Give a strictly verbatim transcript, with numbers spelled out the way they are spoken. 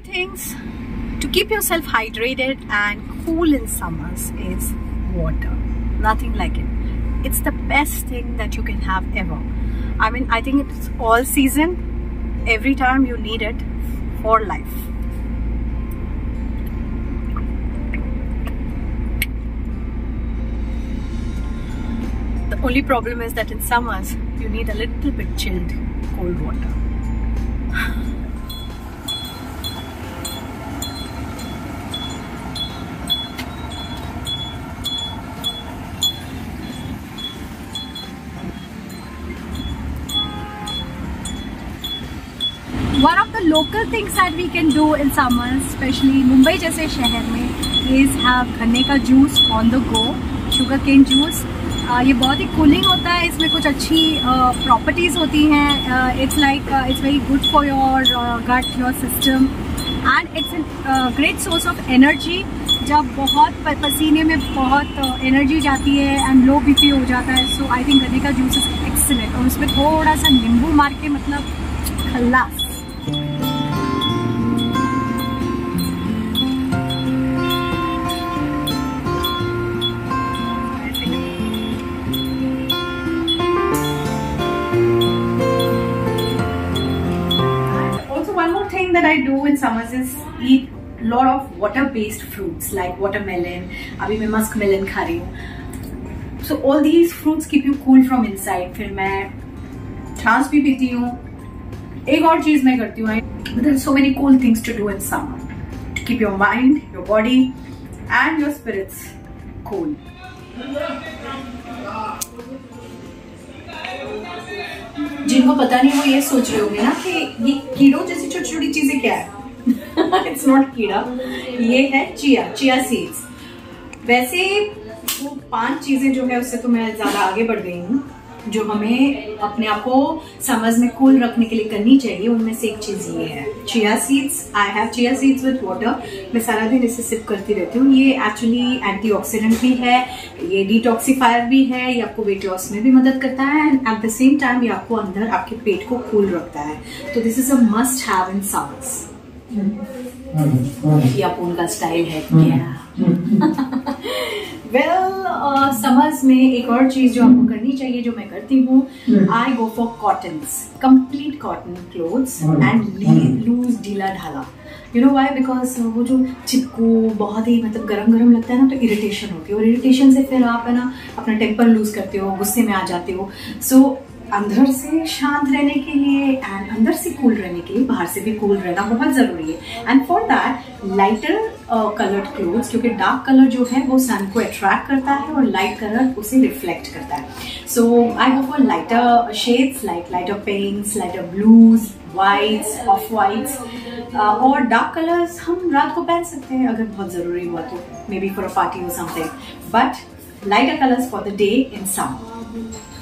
things to keep yourself hydrated and cool in summers is water. Nothing like it. It's the best thing that you can have ever. I mean, I think it's all season. Every time you need it for life. The only problem is that in summers, you need a little bit chilled cold water. One of the local things that we can do in summers, especially Mumbai जैसे शहर में, is have गन्ने का juice on the go, sugar cane juice. Uh, ये बहुत ही cooling होता है, इसमें कुछ अच्छी प्रॉपर्टीज़ uh, होती हैं. It's like it's very good for your gut, your system, and it's a great source of energy. जब बहुत पसीने में बहुत एनर्जी uh, जाती है एंड लो बीपी हो जाता है, सो आई थिंक गन्ने का जूस इज एक्सीलेंट. और उसमें थोड़ा सा नींबू मार के, मतलब खल्लास. That I do in summers is eat lot of water-based fruits like watermelon. अभी मैं मस्क मेलन खा रही हूँ. So all these fruits keep you cool from inside. फिर मैं छाछ भी पीती हूँ. एक और चीज मैं करती हूँ. There are so many cool things to do in summer to keep your mind, your body, and your spirits cool. जिनको पता नहीं वो ये सोच रहे होंगे ना कि ये कीड़ों जैसी छोटी छोटी चीजें क्या है. इट्स नॉट कीड़ा, ये है चिया चिया सीड्स. वैसे वो पांच चीजें जो है उससे तो मैं ज्यादा आगे बढ़ गई हूँ, जो हमें अपने आप को समझ में कूल रखने के लिए करनी चाहिए. उनमें से एक चीज ये है chia seeds. I have chia seeds with water. मैं सारा दिन इसे सिप करती रहती हूँ. ये एक्चुअली एंटीऑक्सीडेंट भी है, ये डिटॉक्सिफायर भी है, ये आपको वेट लॉस में भी मदद करता है, and at the same time ये आपको अंदर आपके पेट को कूल रखता है. तो this is a must have in summers. ये अपून का स्टाइल है क्या? वेल समर्स में एक और चीज जो आपको करनी चाहिए, जो मैं करती हूँ, I go for cottons, complete cotton clothes and loose ढीला ढाला. You know why? बिकॉज वो जो चिपको बहुत ही मतलब गरम गरम लगता है ना, तो इरिटेशन होती है, और इरिटेशन से फिर आप है ना अपना टेम्पर लूज करते हो, गुस्से में आ जाते हो. सो so, अंदर से शांत रहने के लिए एंड अंदर से कूल रहने के लिए बाहर से भी कूल रहना बहुत जरूरी है. And for that lighter coloured clothes, क्योंकि डार्क कलर जो है वो सन को अट्रैक्ट करता है और लाइट कलर उसे रिफ्लेक्ट करता है. So I go for lighter shades like lighter pinks, lighter blues, whites, off whites. और डार्क कलर्स हम रात को पहन सकते हैं अगर बहुत जरूरी हुआ तो, maybe for a party और something, but lighter colours for the day in summer.